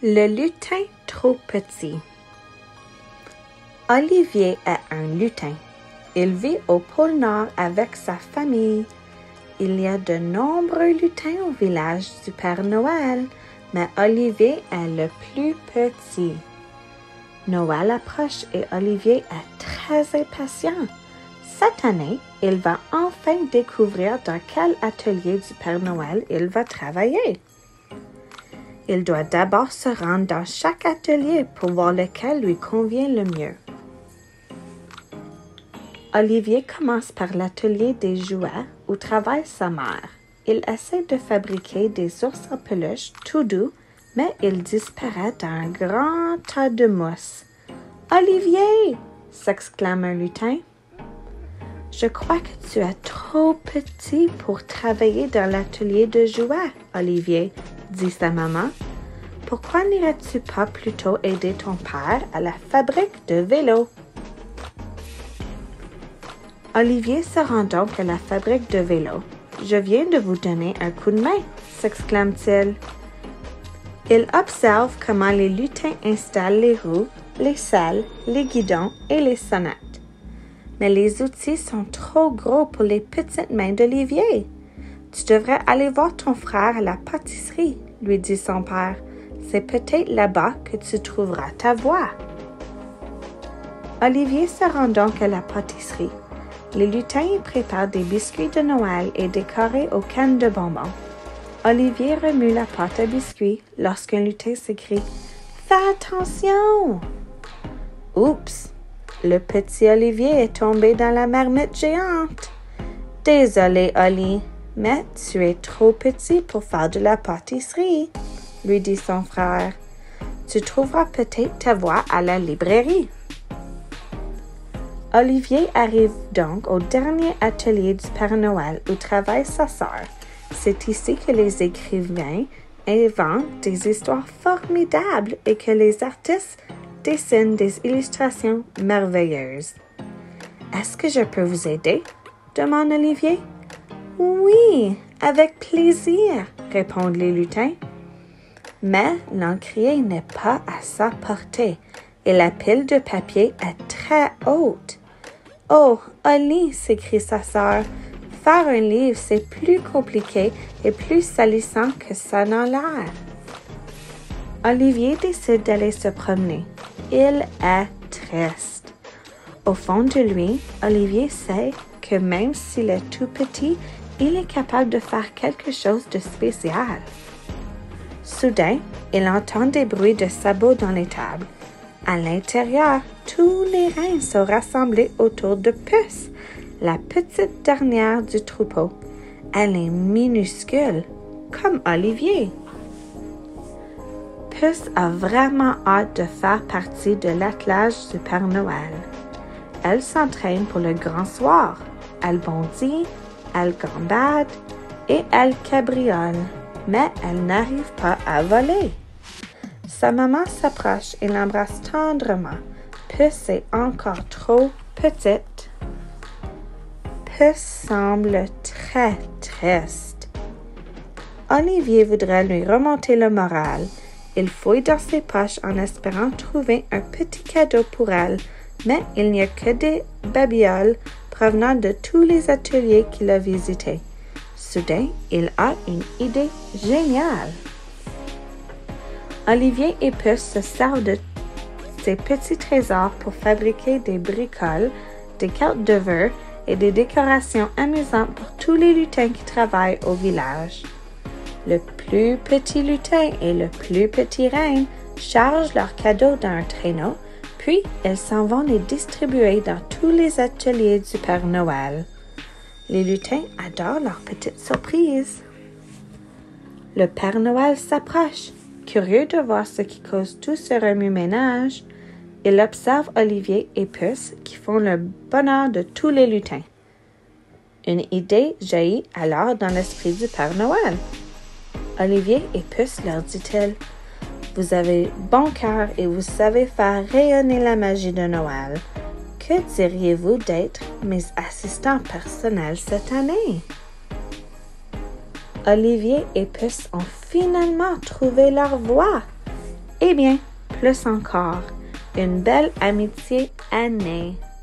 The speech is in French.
Le lutin trop petit. Olivier est un lutin. Il vit au pôle Nord avec sa famille. Il y a de nombreux lutins au village du Père Noël, mais Olivier est le plus petit. Noël approche et Olivier est très impatient. Cette année, il va enfin découvrir dans quel atelier du Père Noël il va travailler. Il doit d'abord se rendre dans chaque atelier pour voir lequel lui convient le mieux. Olivier commence par l'atelier des jouets où travaille sa mère. Il essaie de fabriquer des ours en peluche tout doux, mais il disparaît dans un grand tas de mousse. « Olivier !» s'exclame un lutin. « Je crois que tu es trop petit pour travailler dans l'atelier de jouets, Olivier, » dit sa maman. « Pourquoi n'irais-tu pas plutôt aider ton père à la fabrique de vélos? » Olivier se rend donc à la fabrique de vélos. « Je viens de vous donner un coup de main » s'exclame-t-il. Il observe comment les lutins installent les roues, les selles, les guidons et les sonnettes. Mais les outils sont trop gros pour les petites mains d'Olivier. « Tu devrais aller voir ton frère à la pâtisserie, » lui dit son père. « C'est peut-être là-bas que tu trouveras ta voie. » Olivier se rend donc à la pâtisserie. Les lutins y préparent des biscuits de Noël et décorés aux cannes de bonbons. Olivier remue la pâte à biscuits lorsqu'un lutin s'écrie « Fais attention! » Oups! Le petit Olivier est tombé dans la marmite géante. « Désolé, Oli, mais tu es trop petit pour faire de la pâtisserie, » lui dit son frère. « Tu trouveras peut-être ta voie à la librairie. » Olivier arrive donc au dernier atelier du Père Noël où travaille sa sœur. C'est ici que les écrivains inventent des histoires formidables et que les artistes dessinent des illustrations merveilleuses. « Est-ce que je peux vous aider? » demande Olivier. « Oui, avec plaisir, » répondent les lutins. Mais l'encrier n'est pas à sa portée et la pile de papier est très haute. « Oh, Oli, » s'écrie sa sœur, « faire un livre, c'est plus compliqué et plus salissant que ça n'en l'air. » Olivier décide d'aller se promener. Il est triste. Au fond de lui, Olivier sait que même s'il est tout petit, il est capable de faire quelque chose de spécial. Soudain, il entend des bruits de sabots dans l'étable. À l'intérieur, tous les reins sont rassemblés autour de Puce, la petite dernière du troupeau. Elle est minuscule, comme Olivier. Puce a vraiment hâte de faire partie de l'attelage du Père Noël. Elle s'entraîne pour le grand soir. Elle bondit, elle gambade et elle cabriole, mais elle n'arrive pas à voler. Sa maman s'approche et l'embrasse tendrement. Puce est encore trop petite. Puce semble très triste. Olivier voudrait lui remonter le moral. Il fouille dans ses poches en espérant trouver un petit cadeau pour elle, mais il n'y a que des babioles provenant de tous les ateliers qu'il a visités. Soudain, il a une idée géniale. Olivier et Puce se servent de ces petits trésors pour fabriquer des bricoles, des cartes de vœux et des décorations amusantes pour tous les lutins qui travaillent au village. Le plus petit lutin et le plus petit reine chargent leurs cadeaux dans un traîneau, puis ils s'en vont les distribuer dans tous les ateliers du Père Noël. Les lutins adorent leurs petites surprises. Le Père Noël s'approche. Curieux de voir ce qui cause tout ce remue-ménage, il observe Olivier et Puce qui font le bonheur de tous les lutins. Une idée jaillit alors dans l'esprit du Père Noël. « Olivier et Puce, leur dit-il, vous avez bon cœur et vous savez faire rayonner la magie de Noël. Que diriez-vous d'être mes assistants personnels cette année? » Olivier et Puce ont finalement trouvé leur voie. Eh bien, plus encore, une belle amitié est née.